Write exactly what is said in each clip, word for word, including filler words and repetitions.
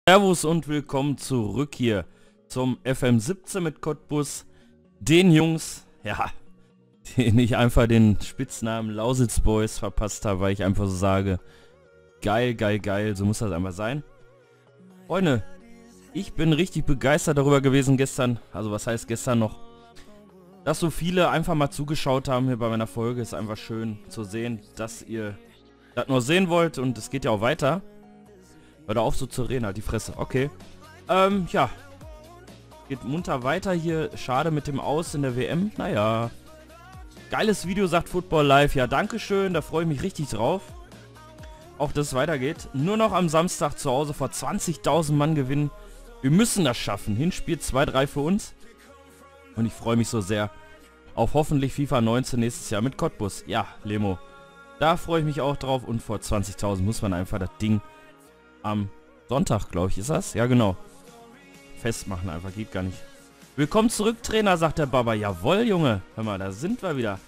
Servus und willkommen zurück hier zum F M siebzehn mit Cottbus. Den Jungs, ja, denen ich einfach den Spitznamen Lausitz Boys verpasst habe, weil ich einfach so sage, geil, geil, geil, so muss das einfach sein. Freunde, ich bin richtig begeistert darüber gewesen gestern, also was heißt gestern noch, dass so viele einfach mal zugeschaut haben hier bei meiner Folge. Ist einfach schön zu sehen, dass ihr das nur sehen wollt und es geht ja auch weiter. Hör da auf so zu reden, halt die Fresse. Okay. Ähm, ja. Geht munter weiter hier. Schade mit dem Aus in der W M. Naja. Geiles Video, sagt Football Live. Ja, dankeschön. Da freue ich mich richtig drauf. Auch dass es weitergeht. Nur noch am Samstag zu Hause vor zwanzigtausend Mann gewinnen. Wir müssen das schaffen. Hinspiel zwei drei für uns. Und ich freue mich so sehr auf hoffentlich FIFA neunzehn nächstes Jahr mit Cottbus. Ja, Lemo. Da freue ich mich auch drauf. Und vor zwanzigtausend muss man einfach das Ding am Sonntag, glaube ich, ist das? Ja, genau. Festmachen einfach, geht gar nicht. Willkommen zurück, Trainer, sagt der Baba. Jawohl, Junge. Hör mal, da sind wir wieder.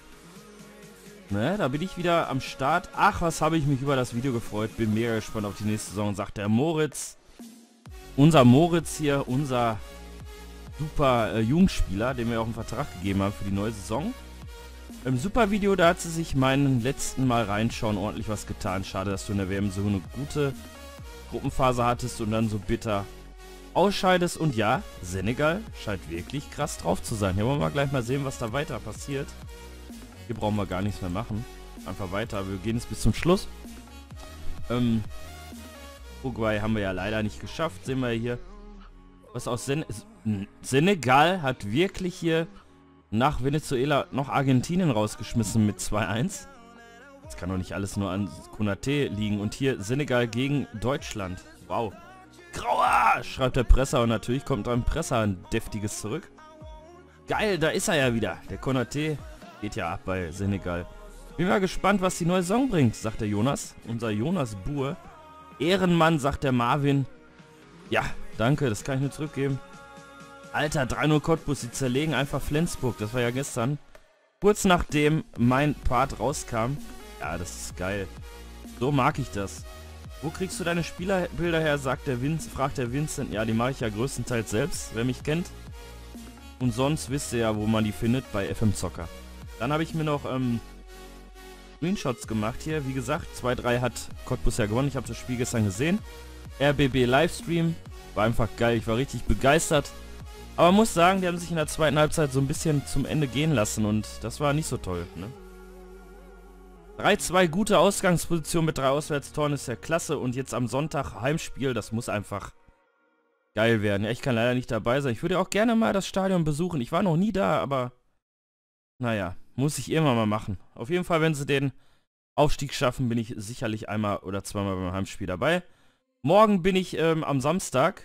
Ne, da bin ich wieder am Start. Ach, was habe ich mich über das Video gefreut. Bin mega gespannt auf die nächste Saison, sagt der Moritz. Unser Moritz hier, unser super äh, Jugendspieler, den wir auch einen Vertrag gegeben haben für die neue Saison. Im super Video, da hat sie sich meinen letzten Mal reinschauen ordentlich was getan. Schade, dass du in der W M so eine gute Gruppenphase hattest und dann so bitter ausscheidest. Und ja, Senegal scheint wirklich krass drauf zu sein. Hier wollen wir gleich mal sehen, was da weiter passiert. Hier brauchen wir gar nichts mehr machen. Einfach weiter, wir gehen jetzt bis zum Schluss. Ähm, Uruguay haben wir ja leider nicht geschafft, sehen wir hier. Was aus Sen Senegal hat wirklich hier nach Venezuela noch Argentinien rausgeschmissen mit zwei eins. Das kann doch nicht alles nur an Konaté liegen. Und hier Senegal gegen Deutschland. Wow. Grauer, schreibt der Presser. Und natürlich kommt ein Presser ein deftiges zurück. Geil, da ist er ja wieder. Der Konaté geht ja ab bei Senegal. Bin mal gespannt, was die neue Saison bringt, sagt der Jonas. Unser Jonas Buhr. Ehrenmann, sagt der Marvin. Ja, danke, das kann ich nur zurückgeben. Alter, drei null Cottbus, die zerlegen einfach Flensburg. Das war ja gestern. Kurz nachdem mein Part rauskam. Ja, das ist geil. So mag ich das. Wo kriegst du deine Spielerbilder her, sagt der Vince, fragt der Vincent. Ja, die mache ich ja größtenteils selbst, wer mich kennt. Und sonst wisst ihr ja, wo man die findet, bei F M Zocker. Dann habe ich mir noch ähm, Screenshots gemacht hier. Wie gesagt, zwei drei hat Cottbus ja gewonnen. Ich habe das Spiel gestern gesehen. R B B Livestream. War einfach geil, ich war richtig begeistert. Aber muss sagen, die haben sich in der zweiten Halbzeit so ein bisschen zum Ende gehen lassen. Und das war nicht so toll, ne? drei zwei, gute Ausgangsposition mit drei Auswärtstoren ist ja klasse. Und jetzt am Sonntag Heimspiel, das muss einfach geil werden. Ja, ich kann leider nicht dabei sein. Ich würde auch gerne mal das Stadion besuchen. Ich war noch nie da, aber naja, muss ich irgendwann mal machen. Auf jeden Fall, wenn sie den Aufstieg schaffen, bin ich sicherlich einmal oder zweimal beim Heimspiel dabei. Morgen bin ich ähm, am Samstag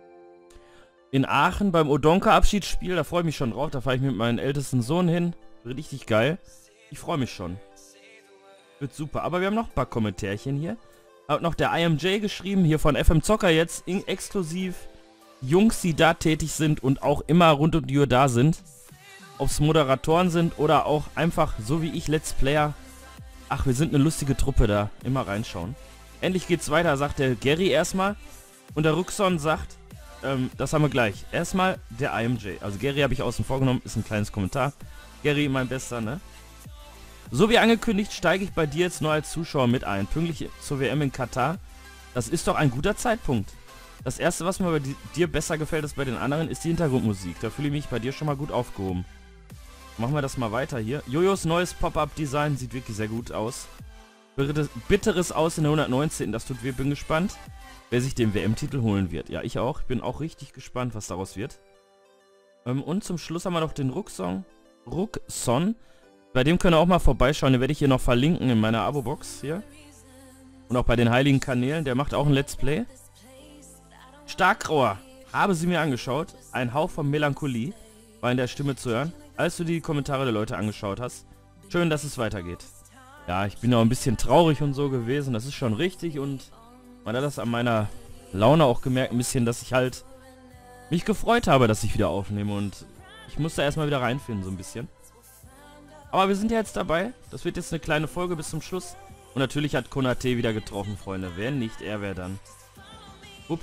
in Aachen beim Odonka-Abschiedsspiel. Da freue ich mich schon drauf. Da fahre ich mit meinem ältesten Sohn hin. Richtig geil. Ich freue mich schon. Wird super. Aber wir haben noch ein paar Kommentärchen hier. Hat noch der I M J geschrieben, hier von F M Zocker jetzt, in, exklusiv Jungs, die da tätig sind und auch immer rund um die Uhr da sind. Ob es Moderatoren sind oder auch einfach, so wie ich, Let's Player. Ach, wir sind eine lustige Truppe da. Immer reinschauen. Endlich geht's weiter, sagt der Gary erstmal. Und der Rückson sagt, ähm, das haben wir gleich. Erstmal der I M J. Also Gary habe ich außen vor genommen, ist ein kleines Kommentar. Gary, mein Bester, ne? So wie angekündigt, steige ich bei dir jetzt neu als Zuschauer mit ein. Pünktlich zur W M in Katar. Das ist doch ein guter Zeitpunkt. Das erste, was mir bei dir besser gefällt als bei den anderen, ist die Hintergrundmusik. Da fühle ich mich bei dir schon mal gut aufgehoben. Machen wir das mal weiter hier. Jojos neues Pop-Up-Design sieht wirklich sehr gut aus. Bitteres Aus in der hundertneunzehnten. Das tut weh, bin gespannt, wer sich den W M-Titel holen wird. Ja, ich auch. Ich bin auch richtig gespannt, was daraus wird. Ähm, und zum Schluss haben wir noch den Ruckson. Ruckson. Bei dem könnt ihr auch mal vorbeischauen. Den werde ich hier noch verlinken in meiner Abo-Box hier. Und auch bei den heiligen Kanälen. Der macht auch ein Let's Play. Starkgrauer. Habe sie mir angeschaut. Ein Hauch von Melancholie war in der Stimme zu hören, als du die Kommentare der Leute angeschaut hast. Schön, dass es weitergeht. Ja, ich bin auch ein bisschen traurig und so gewesen. Das ist schon richtig. Und man hat das an meiner Laune auch gemerkt, ein bisschen, dass ich halt mich gefreut habe, dass ich wieder aufnehme. Und ich musste erstmal wieder reinfinden, so ein bisschen. Aber wir sind ja jetzt dabei. Das wird jetzt eine kleine Folge bis zum Schluss. Und natürlich hat Konaté wieder getroffen, Freunde. Wer nicht, er wäre dann. Ups.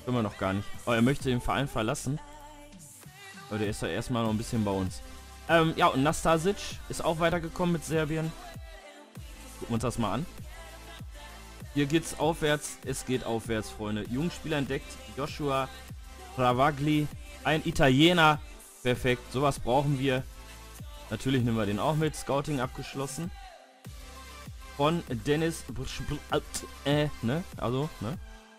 Immer noch gar nicht. Aber er möchte den Verein verlassen. Aber der ist ja erstmal noch ein bisschen bei uns. Ähm, ja, und Nastasic ist auch weitergekommen mit Serbien. Gucken wir uns das mal an. Hier geht's aufwärts. Es geht aufwärts, Freunde. Jungspieler entdeckt. Joshua Travagli. Ein Italiener. Perfekt. Sowas brauchen wir. Natürlich nehmen wir den auch mit. Scouting abgeschlossen. Von Dennis. Äh, ne? Also, ne?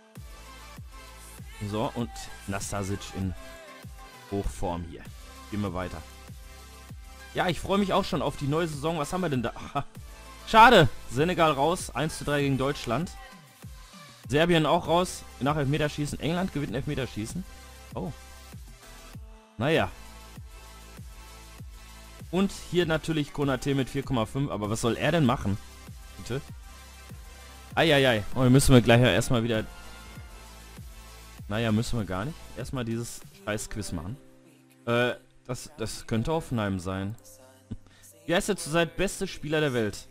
So, und Nastasic in Hochform hier. Gehen wir weiter. Ja, ich freue mich auch schon auf die neue Saison. Was haben wir denn da? Aha. Schade. Senegal raus. eins zu drei gegen Deutschland. Serbien auch raus. Nach Elfmeterschießen. England gewinnt Elfmeterschießen. Oh. Naja. Und hier natürlich Konate mit vier Komma fünf. Aber was soll er denn machen? Bitte. Eieiei. Und dann müssen wir gleich ja erstmal wieder... Naja, müssen wir gar nicht. Erstmal dieses scheiß Quiz machen. Äh, das, das könnte Hoffenheim sein. Wie heißt der zurzeit beste Spieler der Welt?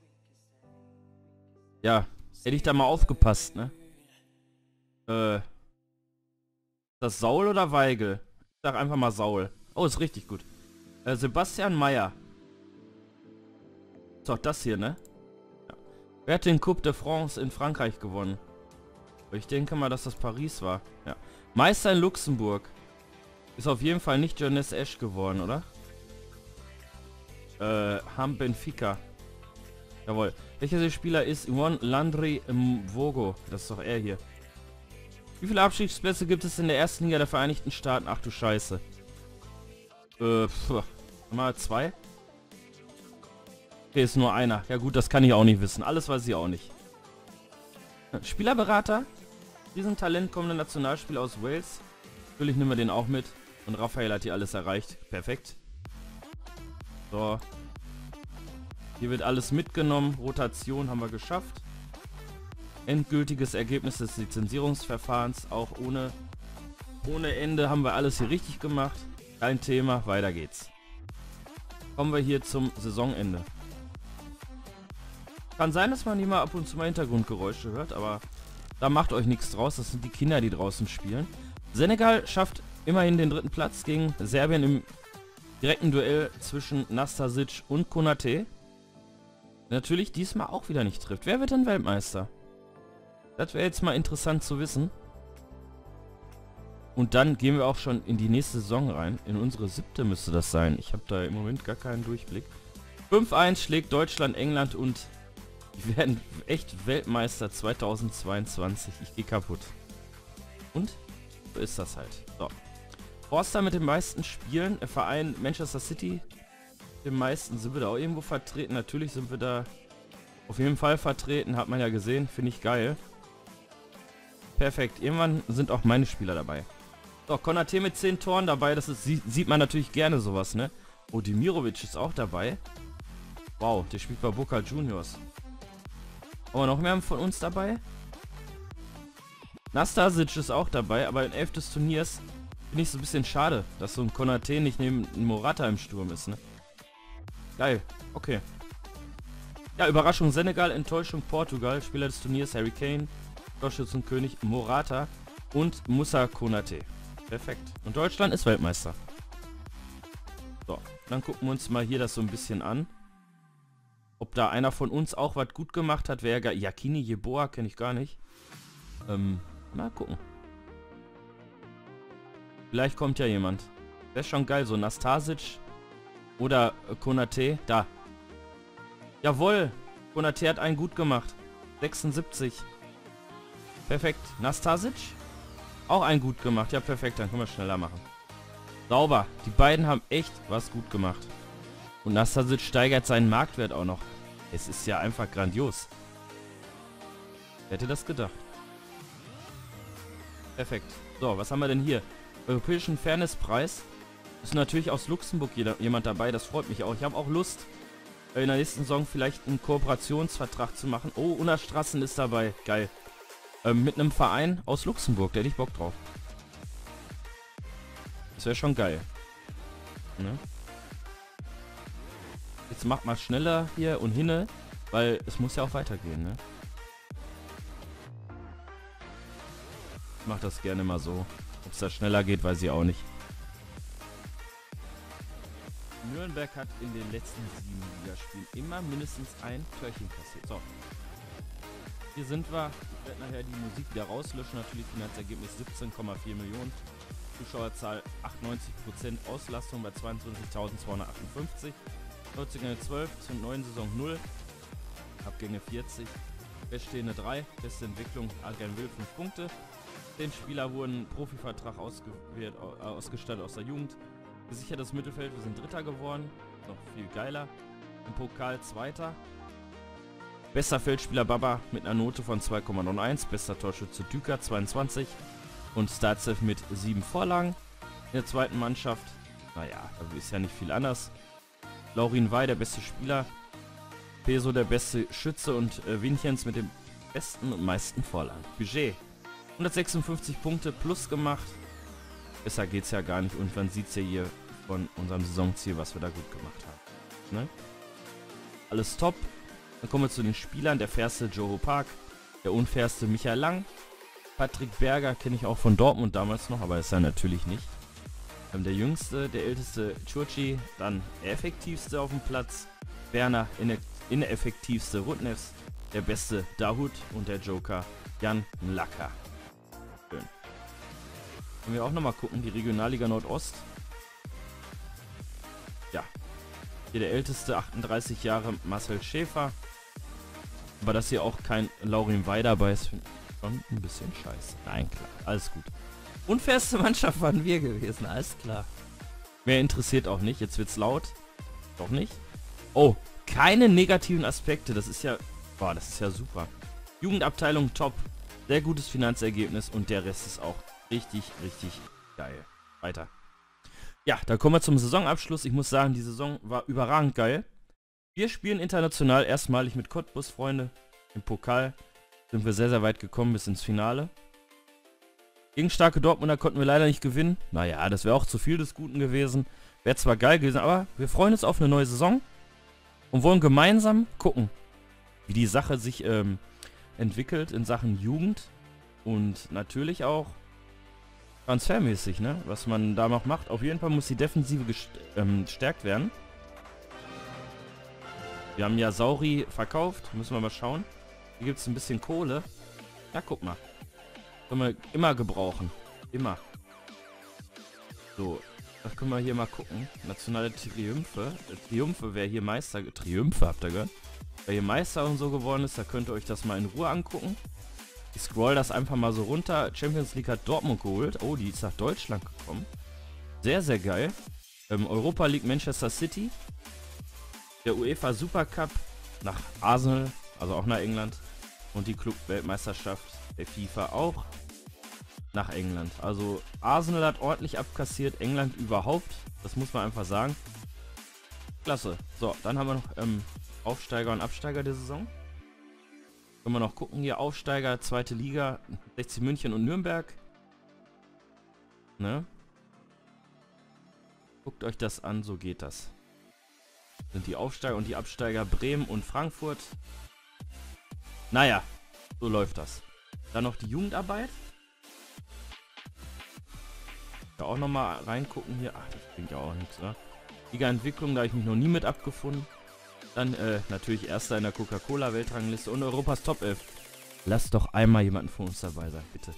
Ja, hätte ich da mal aufgepasst, ne? Äh, ist das Saul oder Weigel? Ich sag einfach mal Saul. Oh, ist richtig gut. Äh, Sebastian Meyer. Ist doch das hier, ne? Ja. Wer hat den Coupe de France in Frankreich gewonnen? Ich denke mal, dass das Paris war. Ja. Meister in Luxemburg. Ist auf jeden Fall nicht Jonas Esch geworden, oder? Äh, Ham Benfica. Jawohl. Welcher Spieler ist Yvonne Landry Mvogo? Das ist doch er hier. Wie viele Abstiegsplätze gibt es in der ersten Liga der Vereinigten Staaten? Ach du Scheiße. Äh, pf, mal zwei? Okay, ist nur einer. Ja gut, das kann ich auch nicht wissen. Alles weiß ich auch nicht. Spielerberater? Riesentalent, kommender Nationalspieler aus Wales. Natürlich nehmen wir den auch mit. Und Raphael hat hier alles erreicht. Perfekt. So. Hier wird alles mitgenommen. Rotation haben wir geschafft. Endgültiges Ergebnis des Lizenzierungsverfahrens. Auch ohne, ohne Ende haben wir alles hier richtig gemacht. Kein Thema. Weiter geht's. Kommen wir hier zum Saisonende. Kann sein, dass man hier mal ab und zu mal Hintergrundgeräusche hört, aber da macht euch nichts draus. Das sind die Kinder, die draußen spielen. Senegal schafft immerhin den dritten Platz gegen Serbien im direkten Duell zwischen Nastasic und Konate. Natürlich diesmal auch wieder nicht trifft. Wer wird denn Weltmeister? Das wäre jetzt mal interessant zu wissen. Und dann gehen wir auch schon in die nächste Saison rein. In unsere siebte müsste das sein. Ich habe da im Moment gar keinen Durchblick. fünf eins schlägt Deutschland, England und wir werden echt Weltmeister zweitausendzweiundzwanzig. Ich gehe kaputt. Und so ist das halt. So. Forster mit den meisten Spielen. Der Verein Manchester City. Den meisten sind wir da auch irgendwo vertreten. Natürlich sind wir da auf jeden Fall vertreten. Hat man ja gesehen. Finde ich geil. Perfekt. Irgendwann sind auch meine Spieler dabei. So, Konate mit zehn Toren dabei. Das ist, sieht man natürlich gerne sowas, ne? Oh, Demirovic ist auch dabei. Wow, der spielt bei Boca Juniors. Aber noch mehr von uns dabei. Nastasic ist auch dabei, aber im elf des Turniers finde ich so ein bisschen schade, dass so ein Konate nicht neben Morata im Sturm ist, ne? Geil, okay. Ja, Überraschung Senegal, Enttäuschung Portugal, Spieler des Turniers Harry Kane, Torschützenkönig Morata und Moussa Konate. Perfekt. Und Deutschland ist Weltmeister. So, dann gucken wir uns mal hier das so ein bisschen an. Ob da einer von uns auch was gut gemacht hat, wäre gar... Yakini Yeboah kenne ich gar nicht. Ähm, mal gucken. Vielleicht kommt ja jemand. Wäre schon geil, so Nastasic oder äh, Konate. Da. Jawohl. Konate hat einen gut gemacht. sechsundsiebzig. Perfekt. Nastasic? Auch einen gut gemacht. Ja, perfekt. Dann können wir schneller machen. Sauber. Die beiden haben echt was gut gemacht. Und Nastasic steigert seinen Marktwert auch noch. Es ist ja einfach grandios. Wer hätte das gedacht? Perfekt. So, was haben wir denn hier? Europäischen Fairnesspreis. Ist natürlich aus Luxemburg jeder, jemand dabei. Das freut mich auch. Ich habe auch Lust, in der nächsten Saison vielleicht einen Kooperationsvertrag zu machen. Oh, Una Strassen ist dabei. Geil. Ähm, mit einem Verein aus Luxemburg. Da hätte ich Bock drauf. Das wäre schon geil. Ne? Jetzt macht mal schneller hier und hinne, weil es muss ja auch weitergehen, ne? Ich mache das gerne mal so. Ob es da schneller geht, weiß ich auch nicht. Nürnberg hat in den letzten sieben Ligaspielen immer mindestens ein Törchen kassiert. So. Hier sind wir. Ich werde nachher die Musik wieder rauslöschen. Natürlich Finanzergebnis siebzehn Komma vier Millionen. Zuschauerzahl achtundneunzig Prozent. Auslastung bei zweiundzwanzigtausendzweihundertachtundfünfzig. neunzehn zwölf zur neuen Saison null. Abgänge vierzig. Beststehende drei. Beste Entwicklung Adrian Will fünf Punkte. zehn Spieler wurden Profivertrag ausgewählt, äh, ausgestattet aus der Jugend. Gesichertes Mittelfeld, wir sind Dritter geworden. Noch viel geiler. Im Pokal Zweiter. Bester Feldspieler Baba mit einer Note von zwei Komma eins. Bester Torschütze Düker zweiundzwanzig. Und Startsev mit sieben Vorlagen. In der zweiten Mannschaft, naja, da ist ja nicht viel anders. Laurin Wey, der beste Spieler. Peso, der beste Schütze. Und äh, Vinchens mit dem besten und meisten Vorlagen. Budget. hundertsechsundfünfzig Punkte plus gemacht. Besser geht's ja gar nicht. Und man sieht's ja hier von unserem Saisonziel, was wir da gut gemacht haben. Ne? Alles top. Dann kommen wir zu den Spielern. Der fairste Joe Park. Der unfairste Michael Lang. Patrick Berger kenne ich auch von Dortmund damals noch, aber ist er natürlich nicht. Ähm, der jüngste, der älteste Churchi. Dann der effektivste auf dem Platz. Werner, ineffektivste Rudnevs. Der beste Dahut und der Joker Jan Lacker. Schön. Können wir auch nochmal gucken, die Regionalliga Nordost. Ja. Hier der älteste, achtunddreißig Jahre, Marcel Schäfer. Aber dass hier auch kein Laurin Wey dabei ist, finde ich schon ein bisschen scheiße. Nein, klar, alles gut. Unfairste Mannschaft waren wir gewesen, alles klar. Mehr interessiert auch nicht, jetzt wird's laut. Doch nicht. Oh, keine negativen Aspekte, das ist ja, boah, das ist ja super. Jugendabteilung top, sehr gutes Finanzergebnis und der Rest ist auch richtig, richtig geil. Weiter. Ja, da kommen wir zum Saisonabschluss. Ich muss sagen, die Saison war überragend geil. Wir spielen international erstmalig mit Cottbus, Freunde. Im Pokal sind wir sehr, sehr weit gekommen bis ins Finale. Gegen starke Dortmunder konnten wir leider nicht gewinnen. Naja, das wäre auch zu viel des Guten gewesen. Wäre zwar geil gewesen, aber wir freuen uns auf eine neue Saison. Und wollen gemeinsam gucken, wie die Sache sich ähm, entwickelt in Sachen Jugend. Und natürlich auch transfermäßig, ne? Was man da noch macht. Auf jeden Fall muss die Defensive gest ähm, gestärkt werden. Wir haben ja Sauri verkauft. Müssen wir mal schauen. Hier gibt es ein bisschen Kohle. Ja, guck mal. Können wir immer gebrauchen. Immer. So. Das können wir hier mal gucken. Nationale Triumphe. Triumphe, wer hier Meister... Triumphe, habt ihr gehört? Wer hier Meister und so geworden ist, da könnt ihr euch das mal in Ruhe angucken. Ich scroll das einfach mal so runter. Champions League hat Dortmund geholt. Oh, die ist nach Deutschland gekommen. Sehr, sehr geil. Ähm, Europa League Manchester City. Der UEFA Super Cup nach Arsenal, also auch nach England. Und die Club-Weltmeisterschaft der FIFA auch nach England. Also Arsenal hat ordentlich abkassiert, England überhaupt. Das muss man einfach sagen. Klasse. So, dann haben wir noch ähm, Aufsteiger und Absteiger der Saison. Können wir noch gucken, hier Aufsteiger, zweite Liga, sechzig München und Nürnberg. Ne? Guckt euch das an, so geht das. Sind die Aufsteiger und die Absteiger Bremen und Frankfurt. Naja, so läuft das. Dann noch die Jugendarbeit. Da auch nochmal reingucken hier. Ach, das klingt ja auch nichts, ne? Liga-Entwicklung, da habe ich mich noch nie mit abgefunden. Dann äh, natürlich Erster in der Coca-Cola-Weltrangliste und Europas Top elf. Lasst doch einmal jemanden von uns dabei sein, bitte.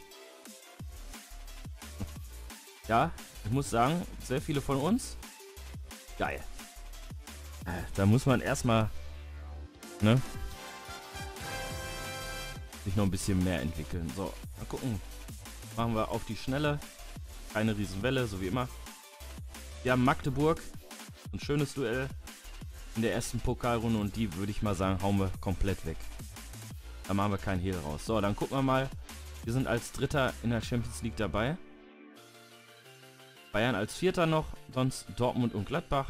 Ja, ich muss sagen, sehr viele von uns. Geil. Da muss man erstmal, ne, sich noch ein bisschen mehr entwickeln. So, mal gucken. Machen wir auf die Schnelle. Keine Riesenwelle, so wie immer. Wir haben Magdeburg. Ein schönes Duell in der ersten Pokalrunde und die, würde ich mal sagen, hauen wir komplett weg. Da machen wir keinen Hehl raus. So, dann gucken wir mal. Wir sind als Dritter in der Champions League dabei. Bayern als Vierter noch. Sonst Dortmund und Gladbach.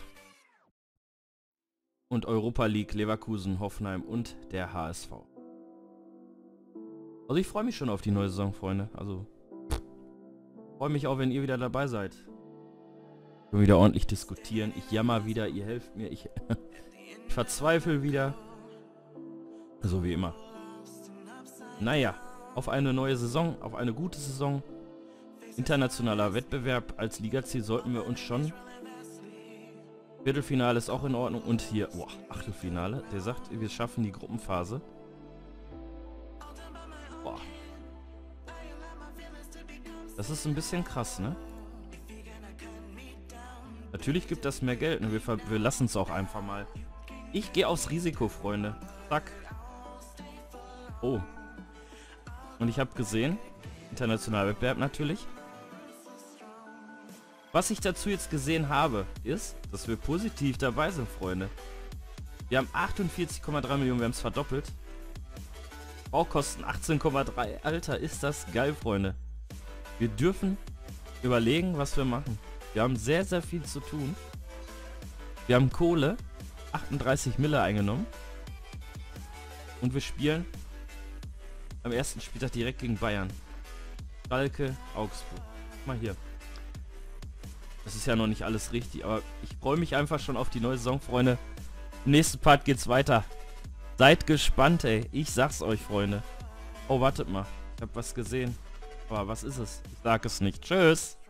Und Europa League, Leverkusen, Hoffenheim und der H S V. Also ich freue mich schon auf die neue Saison, Freunde. Also freue mich auch, wenn ihr wieder dabei seid. Wir wieder ordentlich diskutieren. Ich jammer wieder, ihr helft mir. Ich, ich verzweifle wieder. So wie immer. Naja, auf eine neue Saison, auf eine gute Saison. Internationaler Wettbewerb als Ligaziel sollten wir uns schon. Viertelfinale ist auch in Ordnung. Und hier, boah, Achtelfinale. Der sagt, wir schaffen die Gruppenphase. Boah. Das ist ein bisschen krass, ne? Natürlich gibt das mehr Geld, ne? Wir, wir lassen es auch einfach mal. Ich gehe aufs Risiko, Freunde. Zack. Oh. Und ich habe gesehen, internationaler Wettbewerb natürlich. Was ich dazu jetzt gesehen habe, ist, dass wir positiv dabei sind, Freunde. Wir haben achtundvierzig Komma drei Millionen, wir haben es verdoppelt. Baukosten achtzehn Komma drei. Alter, ist das geil, Freunde. Wir dürfen überlegen, was wir machen. Wir haben sehr, sehr viel zu tun. Wir haben Kohle, achtunddreißig Mille eingenommen. Und wir spielen am ersten Spieltag direkt gegen Bayern. Schalke, Augsburg. Mal hier. Das ist ja noch nicht alles richtig, aber ich freue mich einfach schon auf die neue Saison, Freunde. Im nächsten Part geht's weiter. Seid gespannt, ey. Ich sag's euch, Freunde. Oh, wartet mal. Ich habe was gesehen. Aber was ist es? Ich sag es nicht. Tschüss.